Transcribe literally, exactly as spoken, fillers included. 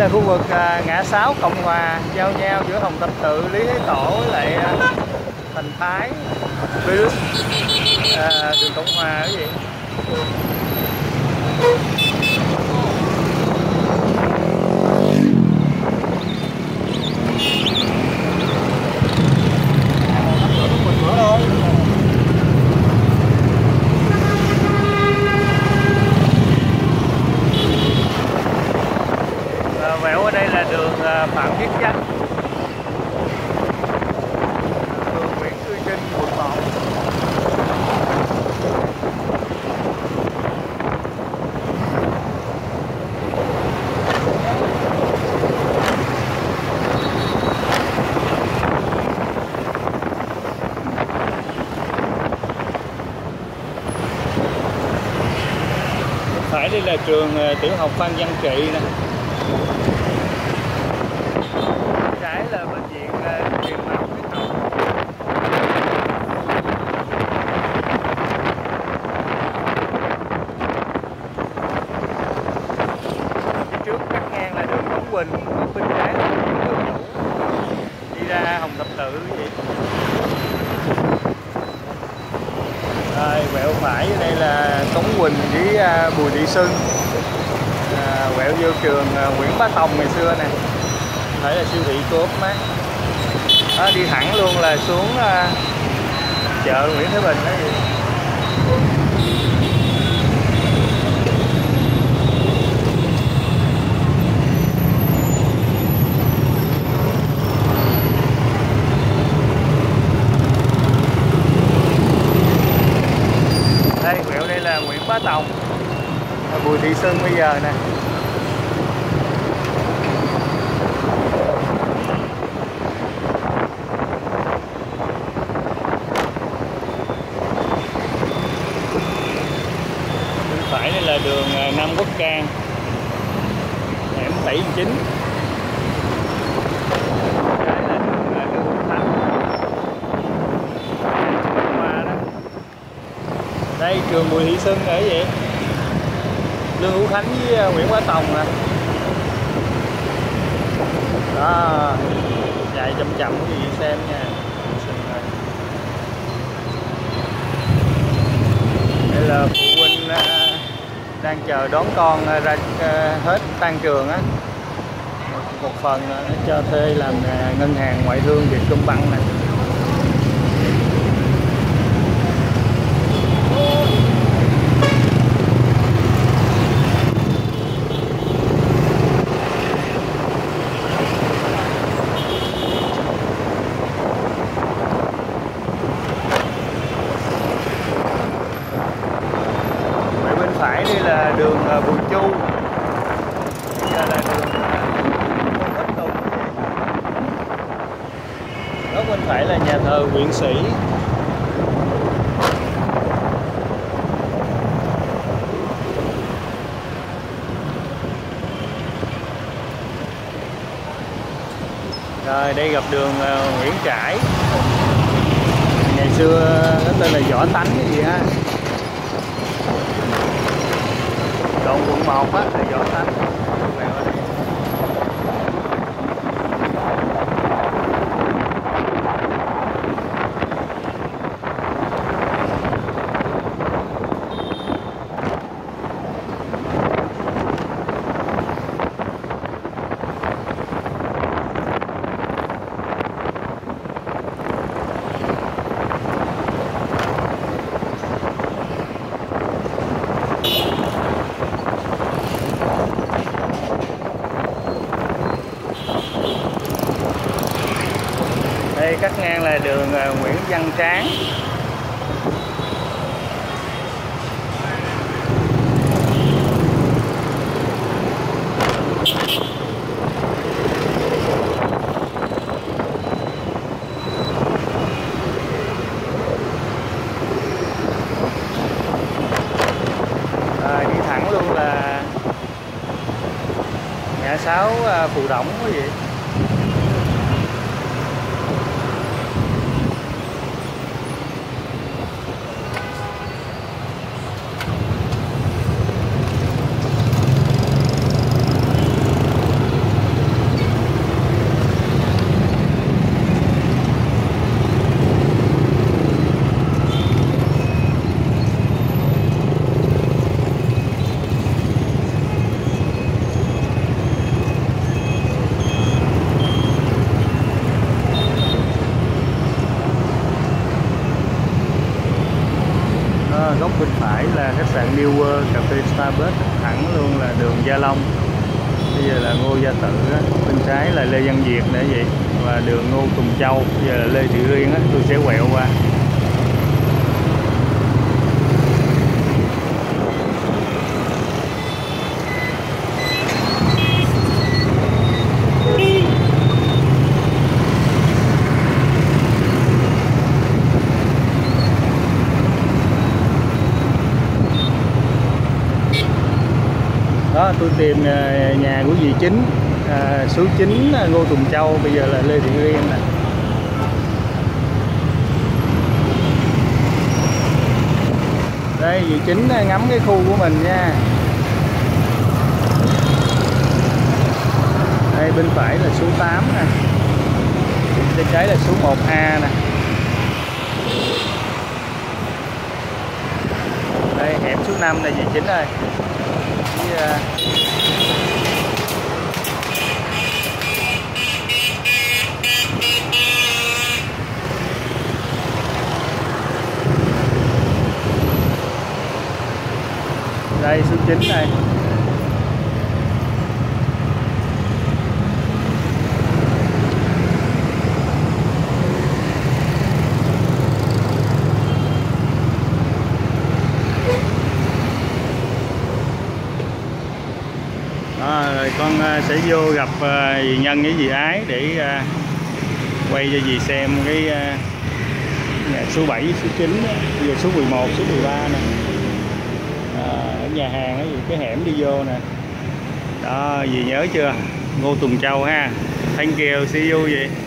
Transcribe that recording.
là khu vực à, ngã sáu Cộng Hòa, giao nhau giữa Hồng Tập Tự, Lý Thái Tổ với lại à, Thành Thái, Virus, à, đường Cộng Hòa cái gì. Vẹo ở đây là đường Phạm Viết Chánh, đường Nguyễn Cư Trinh, quận một. Phải đây là trường tiểu học Phan Văn Trị nè. Trái là bệnh viện truyền máu huyết học. Phía trước cắt ngang là đường Cống Quỳnh, bên trái là đường Củ, đi ra Hồng Thập Tự vậy. Rồi quẹo phải ở đây là Cống Quỳnh với Bùi Thị Xuân. À, quẹo vô trường Nguyễn Bá Tông ngày xưa nè, phải là siêu thị cô úp mát. Đó, đi thẳng luôn là xuống uh, chợ Nguyễn Thái Bình đó gì. Đây quẹo đây là Nguyễn Bá Tông, Bùi Thị Xuân bây giờ nè. Phải đây là đường Nam Quốc Cang, hẻm bảy chín. Trái là đường Lương Hữu Khánh. Qua đó. Đây trường Bùi Thị Xuân ở vậy. Lương Hữu Khánh với Nguyễn Bá Tông nè. Đó, chạy chậm chậm cái gì xem nha. Đây là phụ huynh đang chờ đón con ra hết tan trường á, một, một phần cho thuê làm ngân hàng ngoại thương Vietcombank này. Phải đây là đường Bùi Chu, đây là đường Thất Tùng. Đó bên phải là nhà thờ Huyện Sĩ. Rồi đây gặp đường Nguyễn Trãi, ngày xưa nó tên là Võ Tánh cái gì ha. Đoạn quận một á là Võ Tánh. Đây cắt ngang là đường Nguyễn Văn Tráng. À, đi thẳng luôn là ngã sáu Phù Đổng quý vị. phải là khách sạn New World, cà phê Starbucks, thẳng luôn là đường Gia Long. Bây giờ là Ngô Gia Tự á, bên trái là Lê Văn Việt nữa vậy, và đường Ngô Tùng Châu. Bây giờ là Lê Thị Riêng á, tôi sẽ quẹo qua. Đó, tôi tìm nhà của dì Chính, à, số chín Ngô Tùng Châu, bây giờ là Lê Thị Riêng nè. Đây, dì Chính ngắm cái khu của mình nha. Đây bên phải là số tám nè, bên trái là số một A nè. Đây hẻm số năm là dì Chính ơi. Yeah. Đây số chín này. À, rồi con sẽ vô gặp dì Nhân với dì Ái để quay cho dì xem cái nhà số bảy, số chín, giờ số mười một, số mười ba nè. À, ở nhà hàng cái gì cái hẻm đi vô nè. Đó, dì nhớ chưa? Ngô Tùng Châu ha. Thank you, see you vậy.